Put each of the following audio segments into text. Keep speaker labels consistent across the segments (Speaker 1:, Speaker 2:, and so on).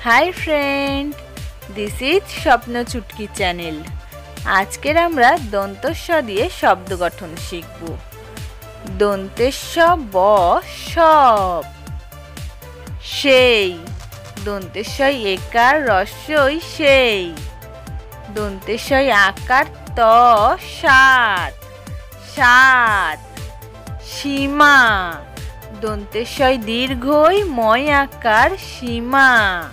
Speaker 1: Hi friend, this is স্বপ্ন চুটকি channel. আজকের আমরা দন্তস্ব দিয়ে শব্দ গঠন শিখব। দন্তেস্ব ব সব, সেই। দন্তেশ্বই একার রস্যই সেই। দন্তেশ্বই আকার ত সাত, সাত। সীমা। দন্তেশ্বই দীর্ঘই ময় আকার সীমা।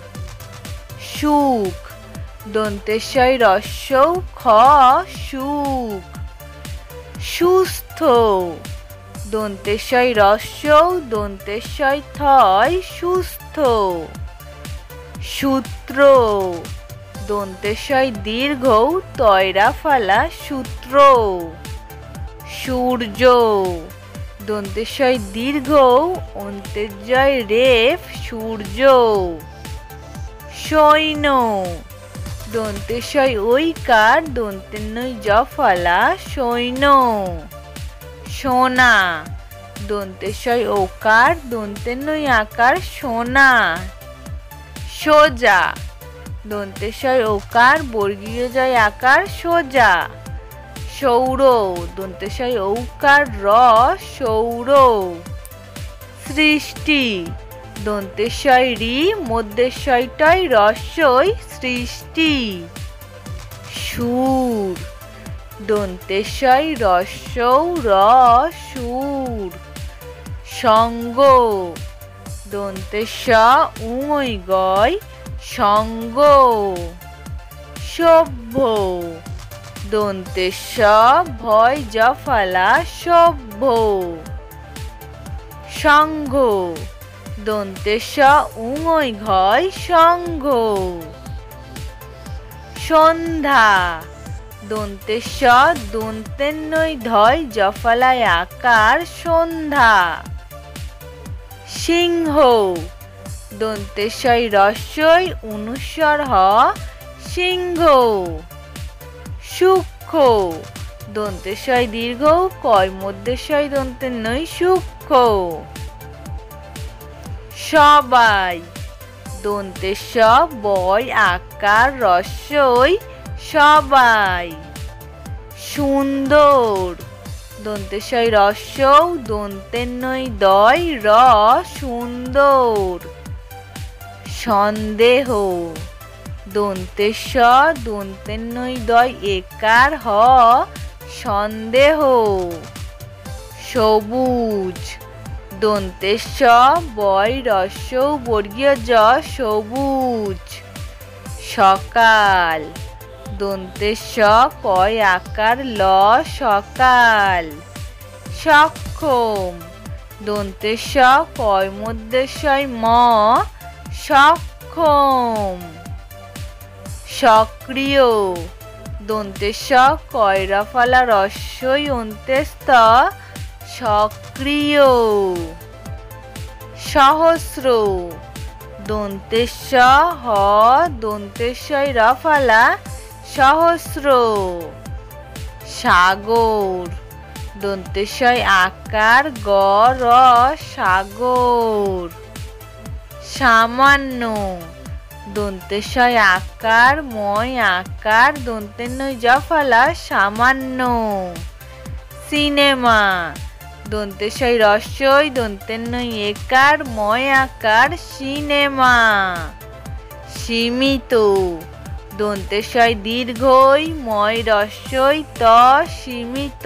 Speaker 1: সুখ। দন্তেশ্বই রস্যৌ খ সুখ, সুস্থ। দন্তেশ্বই রস্যৌ দন্তেশ্বই থয় সুস্থ, সূত্র। দন্তেশ্বই দীর্ঘৌ তয়রা ফালা সূত্র, সূর্য। দন্তেশ্বই দীর্ঘৌ অন্ত্যেজয় রেফ সূর্য, সৈন্য। দন্তেশ্বই ঐকার দন্তেন্নই জ ফলা সৈন্য, সোনা। দন্তেশ্বই ওকার দন্তেন্নই আকার সোনা, সোজা। দন্তেশ্বই ওকার বর্গীয় জয় আকার সোজা, সৌর। দন্তেশ্বই ঔকার র সৌর, সৃষ্টি। দন্তেশ্বই রি মধ্যেশ্বইটয় রস্যই সৃষ্টি, সুর। দন্তেশ্বই রস্যৌ র সুর, সঙ্গ। দন্তেশ্ব উঙৈ গয় সঙ্গ, সভ্য। দন্তেশ্ব ভয় জ ফলা সভ্য, সংঘ। দন্তেশ্ব উঙৈ ঘয় সংঘ, সন্ধ্যা। দন্তেশ্ব দন্তেন্নই ধয় জ ফলায় আকার সন্ধ্যা, সিংহ। দন্তেশ্বই রস্যই অনুস্বর হ সিংহ, সূক্ষ্ম। দন্তেশ্বই দীর্ঘ কয় মধ্যেশ্বই দন্তেন্নই সূক্ষ্ম, সবাই। দন্তেশ্ব বয় আকার রস্যই সবাই, সুন্দর। দন্তেশ্বই রস্যৌ দন্তেন্নই দয় র সুন্দর, সন্দেহ। দন্তেশ্ব দন্তেন্নই দয় একার হ সন্দেহ, সবুজ। দন্তেশ্ব বয় রস্যৌ বর্গীয় জ সবুজ, সকাল। দন্তেশ্ব কয় আকার ল সকাল, সক্ষম। দন্তেশ্ব কয় মধ্যেশ্বই ম সক্ষম, সক্রিয়। দন্তেশ্ব কয়রা ফলা রস্যই অন্ত্যেস্থ সক্রিয়, সহস্র। দন্তেশ্ব হ দন্তেশ্বই র ফলা সহস্র, সাগর। দন্তেশ্বই আকার গ র সাগর, সামান্য। দন্তেশ্বই আকার ময় আকার দন্তেন্নই জ ফলা সামান্য, সিনেমা। দন্তেশ্বই রস্যই দন্তেন্নই একার ময় আকার সিনেমা, সীমিত। দন্তেশ্বই দীর্ঘই ময় রস্যই ত সীমিত,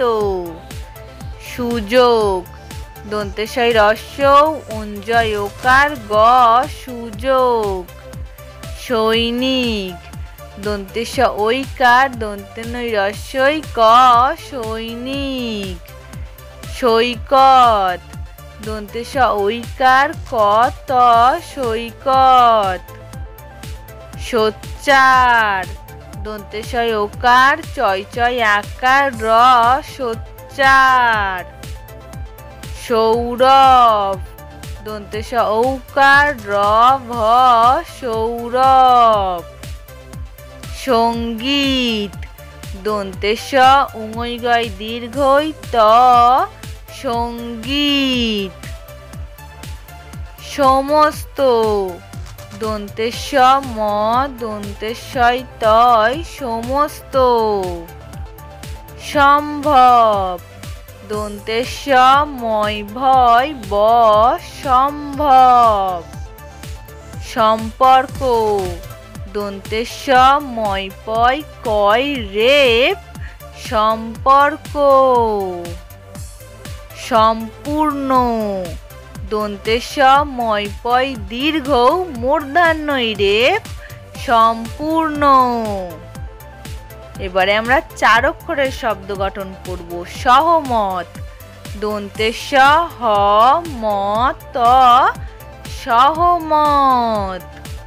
Speaker 1: সুযোগ। দন্তেশ্বই রস্যৌ অঞ্জয় ওকার গ সুযোগ, সৈনিক। দন্তেশ্ব ঐকার দন্তেন্নই রস্যই ক সৈনিক, সৈকত। দন্তেশ্ব ঐকার ক ত সৈকত, সোচ্চার। দন্তেশ্বই ওকার চয় চয় আকার র সোচ্চার, সৌরভ। দন্তেশ্ব ঔকার র ভ সৌরভ, সঙ্গীত। দন্তেশ্ব উঙৈ গয় দীর্ঘই ত সঙ্গীত, সমস্ত। দন্তে স ম দন্তে শয় তয় সমস্ত। সম্ভব দন্তে স ময় ভয় ব সম্ভব। সম্পর্ক দন্তে স ময় পয় কয় রেপ সম্পর্ক। সম্পূর্ণ দন্তে স ময় পয় দীর্ঘ মূর্ধন্যই রেপ সম্পূর্ণ। এবারে আমরা 4 অক্ষরের শব্দ গঠন করব। সহমত দন্তে স হ ম ত সহমত।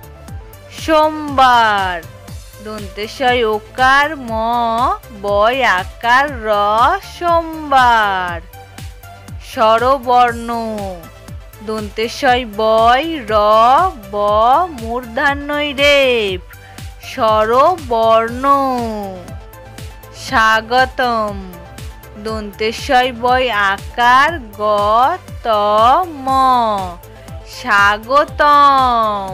Speaker 1: সোমবার দন্তে স ওকার ম বয় আকার র সোমবার। স্বরবর্ণ দন্তে স বয় র ব মূর্ধন্যই রেপ স্বরবর্ণ। স্বাগতম দন্তে স বয় আকার গ ত ম স্বাগতম।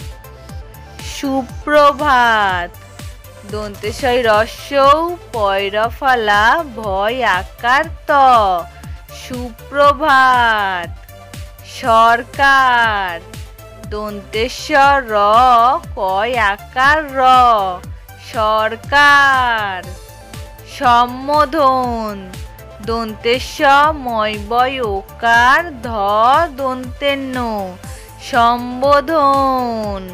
Speaker 1: সুপ্রভাত দন্তে স রস্যৌ পয়রফলা ভয় আকার ত সুপ্রভাত। সরকার দন্তে স র কয় আকার র সরকার। সম্বোধন দন্তে স ময় বয় ওকার ধ দন্তে ন সম্বোধন।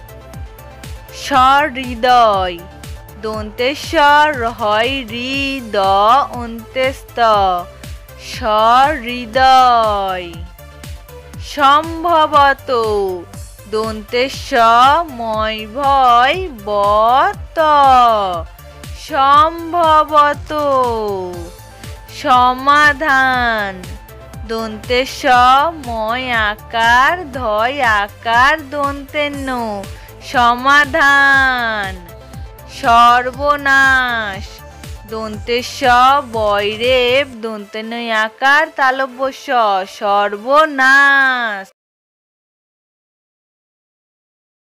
Speaker 1: সহৃদয় দন্তে স হয় রি দ অন্তেস্ত সহৃদয়। সম্ভবত দন্তে স ময় ভয় ব ত সম্ভবত। সমাধান দন্তে স ময় আকার ধয় আকার দন্তে ন সমাধান। সর্বনাশ দন্তে স বয় রেপ দন্তে নয় আকার তালব্য স সর্বনাশ।